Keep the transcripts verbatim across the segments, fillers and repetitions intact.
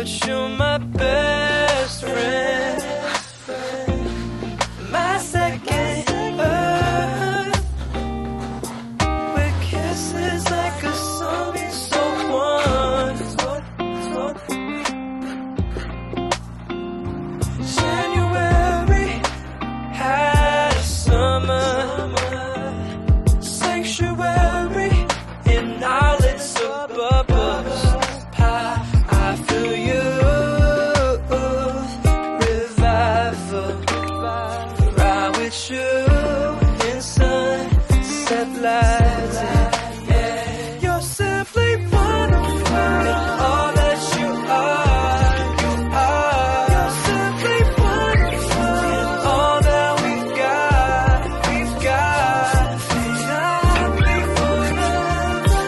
but you're my best friend, my second earth, with kisses like a song is so one. January had a summer sanctuary in islands of bubbles. I feel you, revival, ride with you in sunset lights. Yeah, you're simply wonderful, all that you are, you are. You're simply wonderful, all that we've got, we've got. I'll be forever,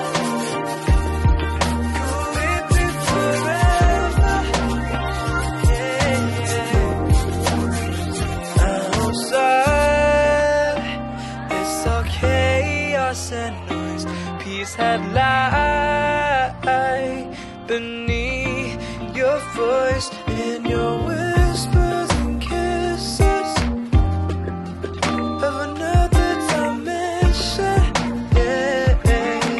could it be forever? Yeah, yeah. Outside, it's all chaos and noise. Peace had light beneath your voice and your whispers and kisses of another dimension. Yeah,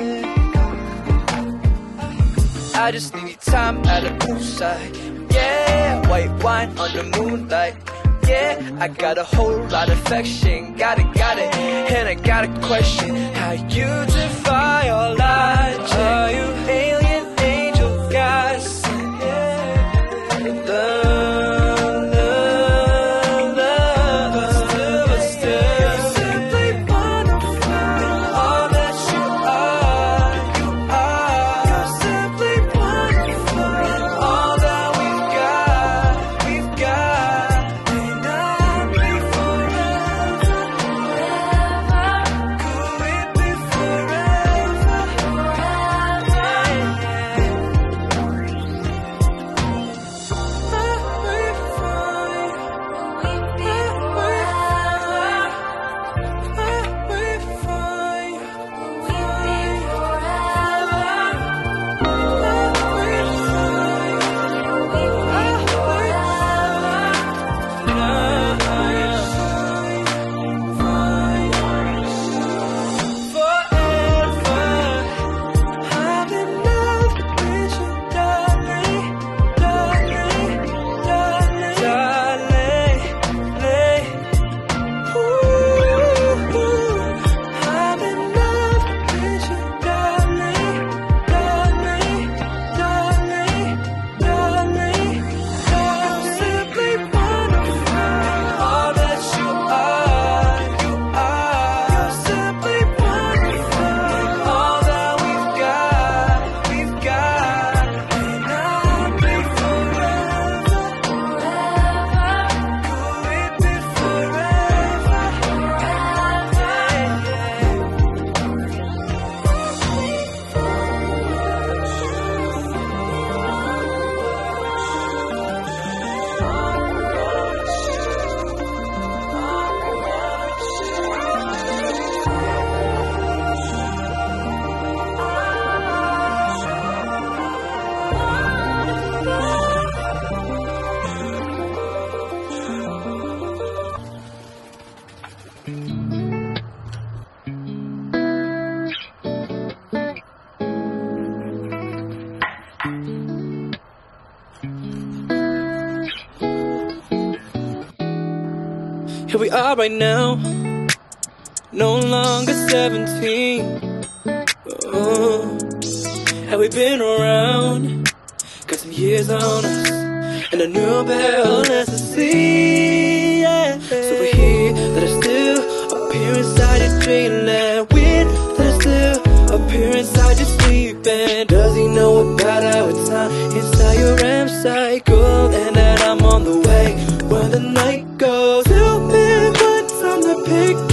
I just need time at a poolside. Yeah, white wine on the moonlight. Yeah, I got a whole lot of affection. Got it, got it. And I got a question. How you defy all logic? Are you alien, angel, gods? Love, love, love. But still, but still, simply wonderful, all that you are, you are. You're simply wonderful, all that we've got, we've got. And I'll be forever, could it be forever? Here we are right now, no longer seventeen. Oh, have we been around? Got some years on us, and a new battle has to see. Yeah. So we're here, that are still appear inside your dreamland. Weird, that are still appear inside your sleep. And does he know about our time inside your R E M cycle? And that I'm on the way when the night goes. Still been what's on the picture.